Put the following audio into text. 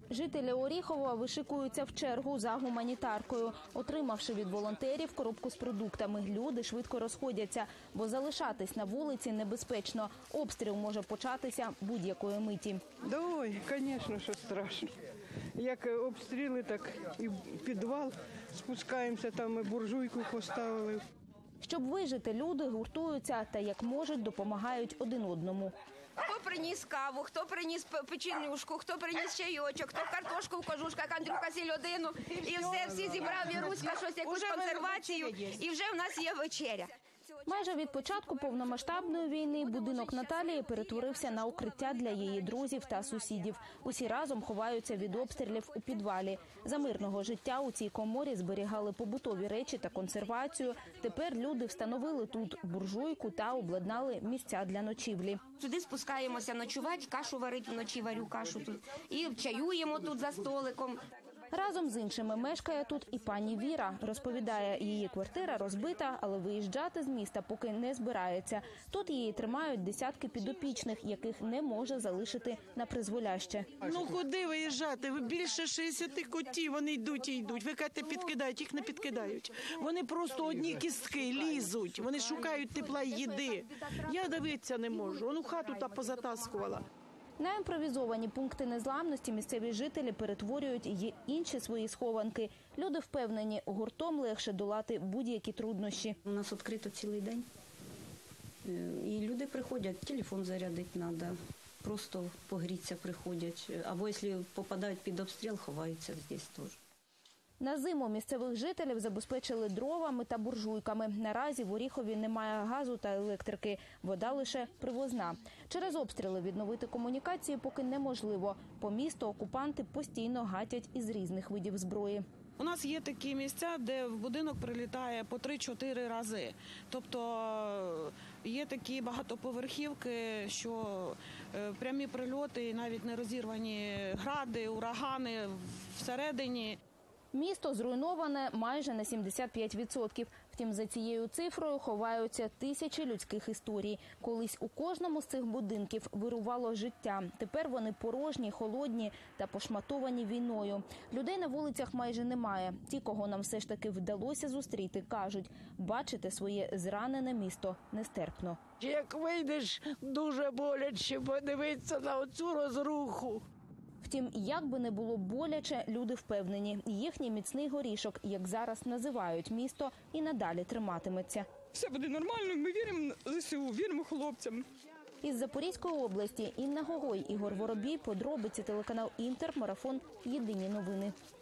Жителі Оріхова вишикуються в чергу за гуманітаркою. Отримавши від волонтерів коробку з продуктами, люди швидко розходяться, бо залишатись на вулиці небезпечно. Обстріл може початися будь-якої миті. Ой, звісно, що страшно. Як обстріли, так і в підвал спускаємося, там і буржуйку поставили. Щоб вижити, люди гуртуються та як можуть допомагають один одному. Хто приніс каву, хто приніс печенюшку, хто приніс чайочок, хто картошку в кожушках, Андрюха сільодину. І всі зібрав, Віруська щось, якусь консервацію, і вже в нас є вечеря. Майже від початку повномасштабної війни будинок Наталії перетворився на укриття для її друзів та сусідів. Усі разом ховаються від обстрілів у підвалі. За мирного життя у цій коморі зберігали побутові речі та консервацію. Тепер люди встановили тут буржуйку та обладнали місця для ночівлі. Сюди спускаємося ночувати, кашу варити, вночі варю кашу тут. І чаюємо тут за столиком. Разом з іншими мешкає тут і пані Віра. Розповідає, її квартира розбита, але виїжджати з міста поки не збирається. Тут її тримають десятки підопічних, яких не може залишити на призволяще. Ну куди виїжджати? Більше 60 котів, вони йдуть і йдуть. Ви кажете, підкидають, їх не підкидають. Вони просто одні кістки лізуть, вони шукають тепла й їди. Я дивитися не можу, воно хату та позатаскувала. На імпровізовані пункти незламності місцеві жителі перетворюють й інші свої схованки. Люди впевнені, гуртом легше долати будь-які труднощі. У нас відкрито цілий день. І люди приходять, телефон зарядити треба, просто погрітися приходять. Або якщо попадають під обстріл, ховаються тут теж. На зиму місцевих жителів забезпечили дровами та буржуйками. Наразі в Оріхові немає газу та електрики. Вода лише привозна. Через обстріли відновити комунікації поки неможливо. По місту окупанти постійно гатять із різних видів зброї. У нас є такі місця, де в будинок прилітає по 3-4 рази. Тобто є такі багатоповерхівки, що прямі прильоти, навіть не розірвані гради, урагани всередині. Місто зруйноване майже на 75%. Втім, за цією цифрою ховаються тисячі людських історій. Колись у кожному з цих будинків вирувало життя. Тепер вони порожні, холодні та пошматовані війною. Людей на вулицях майже немає. Ті, кого нам все ж таки вдалося зустріти, кажуть, бачити своє зранене місто нестерпно. Як вийдеш, дуже боляче подивитися на оцю розруху. Втім, як би не було боляче, люди впевнені, їхній міцний горішок, як зараз називають місто, і надалі триматиметься. Все буде нормально, ми віримо в ЗСУ, віримо хлопцям. Із Запорізької області Інна Гогой, Ігор Воробій, подробиці, телеканал Інтер, марафон «Єдині новини».